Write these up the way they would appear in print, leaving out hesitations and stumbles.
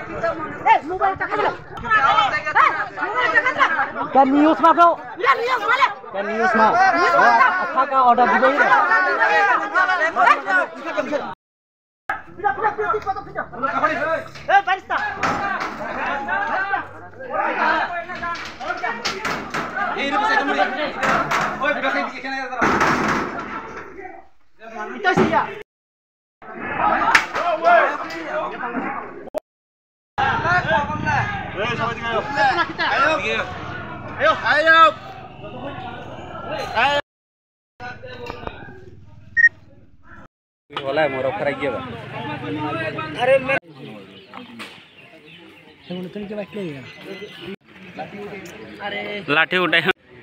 Kan news mah bro? Kan news mah? Apa kah order di bawah? Barista. Ini bisa kembali. Oh, bisa bikin aja terus. Itu sih ya. Ayo. बोला है मोरो खरा गया अरे मेरा तुम के बात नहीं अरे लाठी उठाए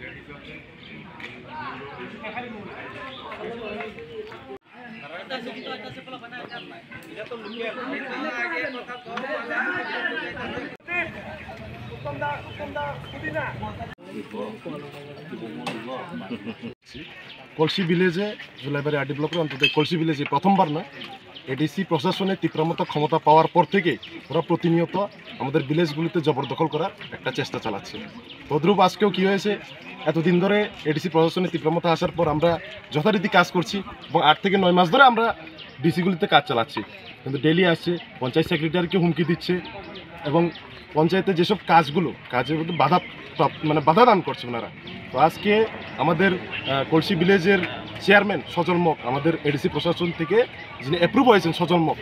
কলসি ভিলেজে জুলাইবাড়ি আরডি ব্লকের অন্তত কলসি ভিলেজে প্রথমবার না এডিসি প্রশাসনের তীব্রমতা ক্ষমতা পাওয়ার পর থেকে ওরা প্রতিনিয়ত আমাদের ভিলেজগুলিতে জবরদখল করার একটা চেষ্টা চালাচ্ছে। তদ্রূপ আজকেও কী হয়েছে, এতদিন ধরে এডিসি প্রশাসনের তীব্রমতা আসার পর আমরা যথারীতি কাজ করছি এবং 8 থেকে 9 মাস ধরে আমরা ডিসিগুলিতে কাজ চালাচ্ছি, কিন্তু ডেলি আসছে পঞ্চায়েত সেক্রেটারিকে হুমকি দিচ্ছে এবং পঞ্চায়েতে যেসব কাজের মধ্যে বাধা দান করছে ওনারা। তো আজকে আমাদের কলসি ভিলেজের চেয়ারম্যান সজল মক আমাদের এডিসি প্রশাসন থেকে যিনি অ্যাপ্রুভ হয়েছেন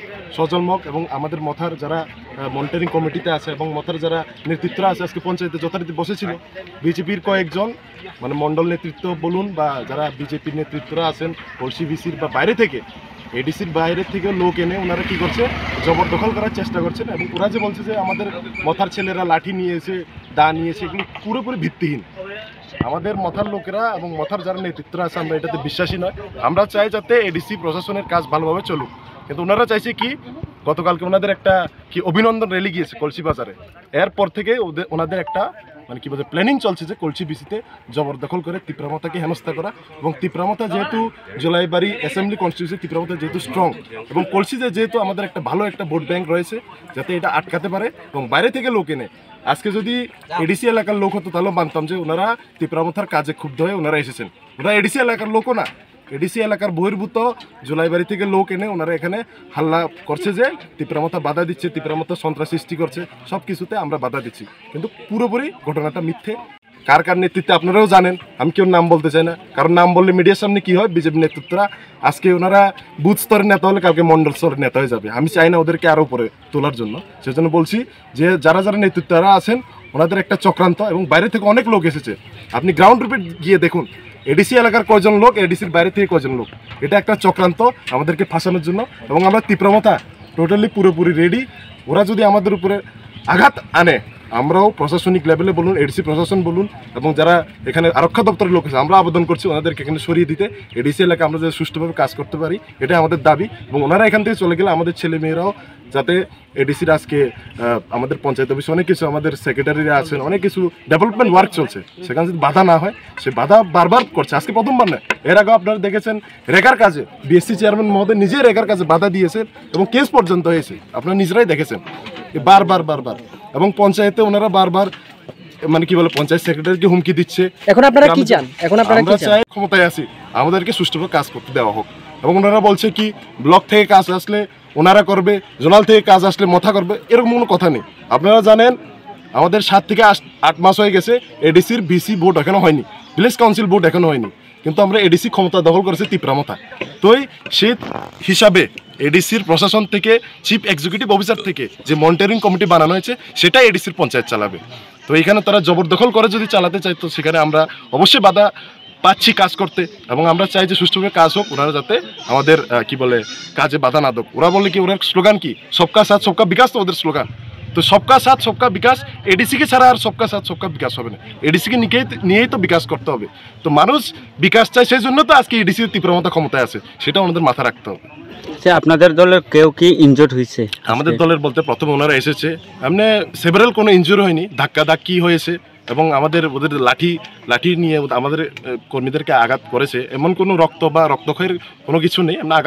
সজল মক এবং আমাদের মথার যারা মনিটরিং কমিটিতে আছে এবং মথার যারা নেতৃত্বরা আছে আজকে পঞ্চায়েতে যথারীতি বসেছিল। বিজেপির কয়েকজন মানে মণ্ডল নেতৃত্ব বলুন বা যারা বিজেপির নেতৃত্বরা আছেন কলসি ভিসির বা বাইরে থেকে এডিসির বাইরে থেকে লোক এনে ওনারা কী করছে জবরদখল করার চেষ্টা করছেন এবং ওরা যে বলছে যে আমাদের মথার ছেলেরা লাঠি নিয়েছে দা নিয়েছে, এগুলো পুরোপুরি ভিত্তিহীন। আমাদের মথার লোকেরা এবং মথার যারা নেতৃত্বরা আছে আমরা এটাতে বিশ্বাসী নয়। আমরা চাই যাতে এডিসি প্রশাসনের কাজ ভালোভাবে চলুক, কিন্তু ওনারা চাইছে কি গতকালকে ওনাদের একটা কি অভিনন্দন র্যালি গিয়েছে কলসি বাজারে, এরপর থেকে ওনাদের একটা মানে কী বলছে প্ল্যানিং চলছে যে কলসি বিসিতে জবরদখল করে তীব্রমতাকে হেনস্থা করা এবং তীব্রমতা যেহেতু জুলাইবাড়ি অ্যাসেম্বলি কনস্টিটিউশন তীব্রমতা যেহেতু স্ট্রং এবং কলসিতে যেহেতু আমাদের একটা ভালো একটা ভোট ব্যাংক রয়েছে যাতে এটা আটকাতে পারে এবং বাইরে থেকে লোক এনে আজকে যদি এডিসি এলাকার লোক হতো তাহলেও মানতাম যে ওনারা তীব্রমতার কাজে ক্ষুব্ধ হয়ে ওনারা এসেছেন। ওনারা এডিসি এলাকার লোকও না, এডিসি এলাকার বহির্ভূত জুলাইবাড়ি থেকে লোক এনে ওনারা এখানে হাল্লা করছে যে তীব্রমতা বাধা দিচ্ছে, তীব্রমতা সন্ত্রাস সৃষ্টি করছে, সব কিছুতে আমরা বাধা দিচ্ছি, কিন্তু পুরোপুরি ঘটনাটা মিথ্যে। কার কার নেতৃত্বে আপনারাও জানেন, আমি কেউ নাম বলতে চাই না, কারণ নাম বললে মিডিয়ার সামনে কি হয় বিজেপি নেতৃত্বরা আজকে ওনারা বুথ স্তরের নেতা হলে কাউকে মণ্ডল স্তরের নেতা হয়ে যাবে। আমি চাই না ওদেরকে আরও উপরে তোলার জন্য, সেজন্য বলছি যে যারা যারা নেতৃত্বরা আছেন ওনাদের একটা চক্রান্ত এবং বাইরে থেকে অনেক লোক এসেছে। আপনি গ্রাউন্ড রুপে গিয়ে দেখুন এডিসি এলাকার কয়জন লোক, এডিসির বাইরে থেকে কয়জন লোক, এটা একটা চক্রান্ত আমাদেরকে ফাঁসানোর জন্য এবং আমরা তীব্রমতা টোটালি পুরোপুরি রেডি। ওরা যদি আমাদের উপরে আঘাত আনে আমরাও প্রশাসনিক লেভেলে বলুন, এডিসি প্রশাসন বলুন এবং যারা এখানে আরক্ষা দপ্তরের লোক আছে আমরা আবেদন করছি ওনাদেরকে এখানে সরিয়ে দিতে, এডিসি এলাকা আমরা যাতে সুষ্ঠুভাবে কাজ করতে পারি এটা আমাদের দাবি এবং ওনারা এখান থেকে চলে গেলে আমাদের ছেলে মেয়েরাও যাতে এডিসির আজকে আমাদের পঞ্চায়েত অফিসে অনেক কিছু আমাদের সেক্রেটারিরা আছেন, অনেক কিছু ডেভেলপমেন্ট ওয়ার্ক চলছে, সেখানে যদি বাধা না হয়, সে বাধা বারবার করছে, আজকে প্রথমবার না, এর আগেও আপনারা দেখেছেন রেগার কাজে বিএসসি চেয়ারম্যান মহোদয় নিজে রেগার কাজে বাধা দিয়েছেন এবং কেস পর্যন্ত হয়েছে, আপনারা নিজেরাই দেখেছেন বারবার এবং পঞ্চায়েতে ওনারা বারবার মানে কি বলে পঞ্চায়েত সেক্রেটারিকে হুমকি দিচ্ছে। এখন আপনারা কি চান? এখন আপনারা আমরা চাই ক্ষমতায় আছি আমাদেরকে সুষ্ঠুভাবে কাজ করতে দেওয়া হোক এবং ওনারা বলছে কি ব্লক থেকে কাজ আসলে ওনারা করবে, জোনাল থেকে কাজ আসলে মথা করবে, এরকম কোনো কথা নেই। আপনারা জানেন আমাদের 7 থেকে 8 মাস হয়ে গেছে এডিসির ভিসি ভোট এখনো হয়নি, ভিলেজ কাউন্সিল ভোট এখনো হয়নি, কিন্তু আমরা এডিসি ক্ষমতা দখল করেছি তীব্রমতা। তো সেই হিসাবে এডিসির প্রশাসন থেকে চিফ এক্সিকিউটিভ অফিসার থেকে যে মনিটরিং কমিটি বানানো হয়েছে সেটাই এডিসির পঞ্চায়েত চালাবে। তো এখানে তারা জবরদখল করে যদি চালাতে চায় তো সেখানে আমরা অবশ্যই বাধা পাচ্ছি কাজ করতে এবং আমরা চাই যে সুষ্ঠুভাবে কাজ হোক, ওনারা যাতে আমাদের কি বলে কাজে বাধা না দেয়। ওরা বলে কি ওনার স্লোগান কি সবকা সাথ সবকা বিকাশ, তো ওদের স্লোগান তো সবকা সাথ সবকা বিকাশ, এডিসিকে ছাড়া আর সবকা সাথ সবকা বিকাশ হবে না, এডিসিকে নিয়েই তো বিকাশ করতে হবে। তো মানুষ বিকাশ চায়, সেই জন্য তো আজকে এডিসির তীব্রমতা ক্ষমতায় আছে, সেটা আমাদের মাথা রাখতে হবে। আপনাদের দলের কেউ কি ইনজুর্ড হয়েছে? আমাদের দলের বলতে প্রথমে ওনারা এসেছে, এমনি সেভারাল কোনো ইনজুরি হয়নি, ধাক্কি হয়েছে এবং ওদের লাঠি নিয়ে আমাদের কর্মীদেরকে আঘাত করেছে, এমন কোনো রক্ত বা রক্তক্ষয়ের কোনো কিছু নেই। আমরা আঘাত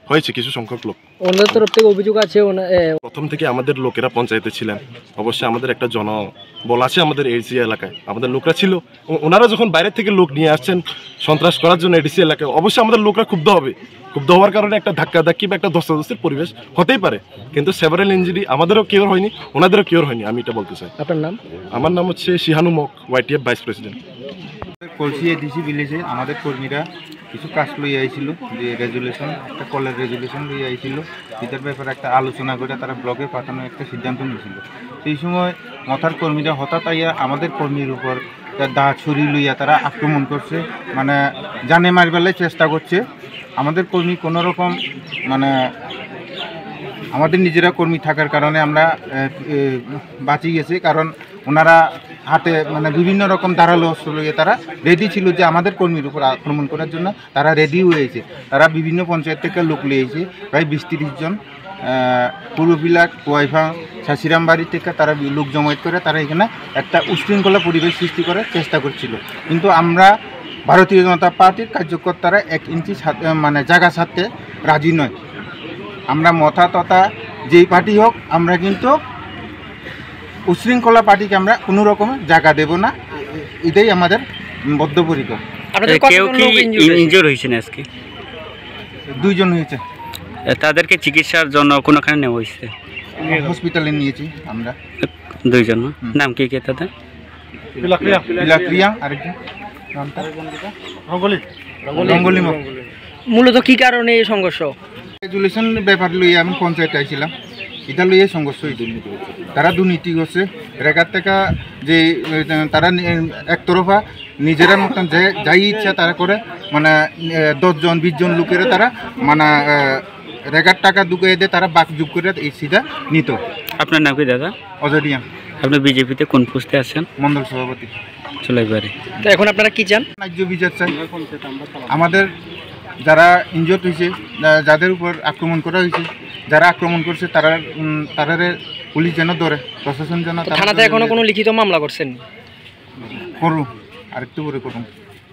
হয়েছে কিছু সংখ্যক লোক। ওনাদের তরফ থেকে অভিযোগ আছে প্রথম থেকে আমাদের লোকেরা পঞ্চায়েতে ছিলেন, অবশ্যই আমাদের একটা জনবল আছে আমাদের এডিসি এলাকায়, আমাদের লোকরা ছিল। ওনারা যখন বাইরের থেকে লোক নিয়ে আসছেন সন্ত্রাস করার জন্য এডিসি এলাকায়, অবশ্যই আমাদের লোকরা ক্ষুব্ধ হবে। ক্ষুব্ধ হওয়ার কারণে একটা ধাক্কাধাক্কি বা একটা ধস্তাধস্তির পরিবেশ হতেই পারে, কিন্তু সেভারেল ইঞ্জুরি আমাদেরও কিওর হয়নি, ওনাদেরও কিওর হয়নি, আমি এটা বলতে চাই। আপনার নাম? আমার নাম হচ্ছে Shihanu Mok, YTF vice president. Kalsi ADC ভিলেজে আমাদের কর্মীরা কিছু কাজ লই আইছিল, যে রেজুলেশন, একটা কলের রেজুলেশন লই আইছিল, এটার ব্যাপারে একটা আলোচনা করে তারা ব্লকে পাঠানোর একটা সিদ্ধান্ত নিয়েছিল। সেই সময় মথার কর্মীরা হঠাৎ আইয়া আমাদের কর্মীর উপর দা ছুরি লইয়া তারা আক্রমণ করছে, মানে জানে মারবেলায় চেষ্টা করছে। আমাদের কর্মী কোনো রকম মানে আমাদের নিজেরা কর্মী থাকার কারণে আমরা বাঁচি গেছি, কারণ ওনারা হাতে মানে বিভিন্ন রকম ধারালো অস্ত্র লইয়ে তারা রেডি ছিল যে আমাদের কর্মীর উপর আক্রমণ করার জন্য তারা রেডি হয়েছে। তারা বিভিন্ন পঞ্চায়েত থেকে লোক লিয়েছে, প্রায় 20-30 জন, পূর্ববিলাক, কোয়াইফা, শাসিরাম বাড়ি থেকে তারা লোক জমায়েত করে তারা এখানে একটা উশৃঙ্খলা পরিবেশ সৃষ্টি করার চেষ্টা করছিল। কিন্তু আমরা ভারতীয় জনতা পার্টির কার্যকর্তারা 1 ইঞ্চি মানে জায়গা ছাড়তে রাজি নয়। আমরা মথা তথা যেই পার্টি হোক, আমরা কিন্তু উশৃঙ্খলা পার্টিকে আমরা কোনো রকমের জায়গা দেব না, এটাই আমাদের বদ্ধপরিকর। কেউ কি ইনজুর হয়েছেন আজকে? 2 জন হয়েছে, তাদেরকে চিকিৎসার জন্য কোনখানে নেওয়া হয়েছে? হসপিটালে নিয়েছি আমরা। 2 জন, নাম কি কি তাদের? পিলাক্রিয়া, আরেকজন নামটা রঙ্গলি। মূলত কি কারণে এই সংঘর্ষ? রেজুলেশন ব্যাপার লইয়ে আমি পঞ্চায়েতে আইছিলাম, এটা লইয়ে সংঘর্ষ হয়েছে। তারা দুর্নীতি করছে, রেগার থেকে যে তারা একতরফা নিজেরা মতন যাই ইচ্ছা তারা করে, মানে 10 জন 20 জন লোকেরা তারা মানে রেগার টাকা ঢুকিয়ে দিয়ে তারা বাক যুগ করে এই সিধা নিত। আপনার নাম কি দাদা? অজরিয়া। আপনি বিজেপিতে কোন পোস্টে আছেন? মন্ডল সভাপতি। চলাইবারে। তো এখন আপনারা কি চান? ন্যায্য বিচার চাই। আমাদের যারা ইনজোর্ড হয়েছে, যাদের উপর আক্রমণ করা হয়েছে, যারা আক্রমণ করছে তারা পুলিশ যেন ধরে, প্রশাসন যেন। থানাতে এখনো কোনো লিখিত মামলা করছেন? করুন, আরেকটু করে করুন।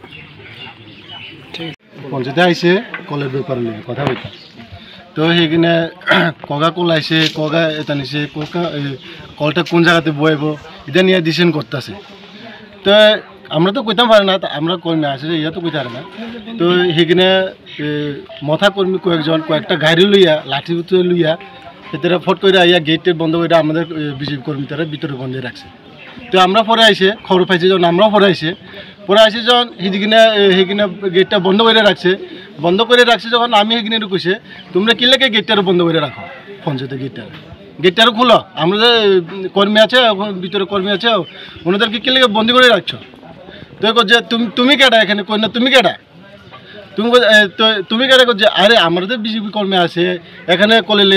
পঞ্চায়েতে আইসে কলের ব্যাপারে নিয়ে কথা বলতাম, তো সেইখানে কগা কল আইসে, কগা এটা নিছে, কলটা কোন জায়গাতে বইব এটা নিয়ে ডিসিশন করতেছে। তো আমরা তো কইতাম পারে না, আমরা কর্মী আছে ইয়া তো কইতে পারে না। তো সেইখানে মথা কর্মী কয়েকটা গাড়ি লইয়া, লাঠি লইয়া সেটা ফট করে আইয়া গেটের বন্ধ করে আমাদের বিজেপি কর্মী তারা ভিতরে বন্ধে রাখছে। তো আমরা পরে আইসে খবর পাইছি, যখন আমরাও পরে আইসে যখন সেইখানে গেটটা বন্ধ করে রাখছে, যখন আমি সেইখানে কইছে তোমরা কি লাগে গেটটারও বন্ধ করে রাখো, পঞ্চায়েতের গেটটারও খুলো, আমরা যে কর্মী আছে ভিতরে কর্মী আছে ওনাদেরকে কি লাগে বন্দি করে রাখছো? তো যে তুমি কেডা এখানে কই না, তুমি কেডা, তুমি কেডা যে আরে আমাদের বিজেপি কর্মী আছে এখানে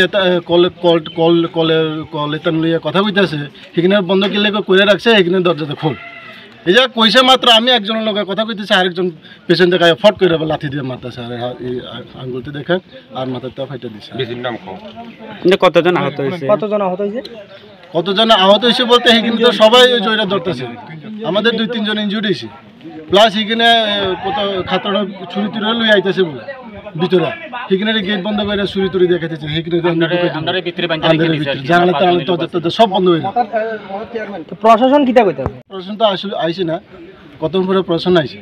কলের লইয়া কথা কইতেছে, সেখানে বন্ধ কি লাগে করে রাখছে, এখানে দরজাতে খোল। এই যে কইছে মাত্র আমি একজনের লোকের কথা কইতেছি, আরেকজন পেছন থেকে ফট করে লাঠি দিয়ে মারতেছে, আর আঙ্গুলতে দেখেন আর মাথাটা ফাইটা দিচ্ছে। কতজন আহত হয়েছে? কতজন আহত হয়েছে বলতে এখানে তো সবাই জয়রা ধরতেছে, আমাদের 2-3 জন ইনজুরি হয়েছে, প্লাস এখানে কত খাতরা ছুরি টুরি লই আইতেছে বলে ভিতরে, সেখানে গেট বন্ধ করে ছুরি টুরি দেখাইতেছে, সেখানে সব বন্ধ হয়ে যায়। প্রশাসন কিটা কইতে? প্রশাসন তো আসলে আইসে না, কত পরে প্রশাসন আইসে,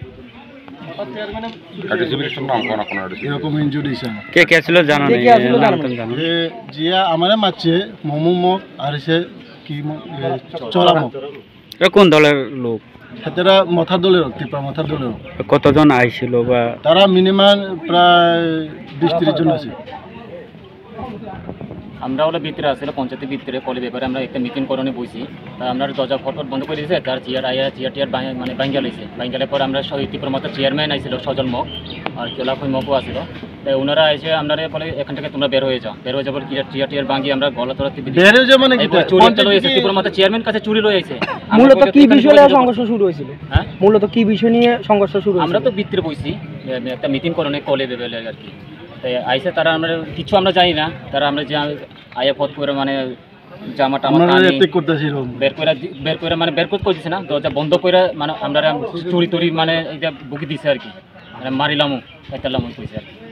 এরকম ইনজুরি হয়েছে। কে কে ছিল জানা নেই? জিয়া আমারে মারছে, মোহাম্মদ আর এসে কি চলামক। কোন দলের লোক? তারা মথার দলের হোক, ত্রিপুরা মথার দলের হোক। কতজন আইছিল? বা তারা মিনিমাম প্রায় 20-30 জন আছে। আমরা হলে ভিতরে আসলে পঞ্চায়েতের ভিতরে কলের ব্যাপারে আমরা একটা মিটিং করণে বসি, আমরা দরজা ফটফট বন্ধ করে দিয়েছে, তার চেয়ার টিয়ার মানে বাঙ্গা লইছে, বাঙ্গালের পর আমরা ত্রিপুরা মতো চেয়ারম্যান আইছিল সজল মক আর কেলাফই মকও আসছিল। তাই ওনারা এসে আমরা বলে এখান থেকে তোমরা বের হয়ে যাও বলে চেয়ার টিয়ার ভাঙি আমরা গলা তোরা ত্রিপুরা মতো চেয়ারম্যান কাছে চুরি লইছে। মূলত কি বিষয় নিয়ে সংঘর্ষ শুরু হয়েছিল? হ্যাঁ, মূলত কি বিষয় নিয়ে সংঘর্ষ শুরু? আমরা তো ভিতরে বসি একটা মিটিং করণে কলে বেবেলে আর কি। তাই আইসে তারা আমরা কিছু আমরা জানি না, তারা আমরা যে আয়া পথ করে মানে জামা টামা বের করে মানে বের করতে দিছে না, দরজা বন্ধ করে মানে আমরা চুরি টুরি মানে এটা বুকি দিছে আর কি, মানে মারিলামও একটা কইছে আর কি।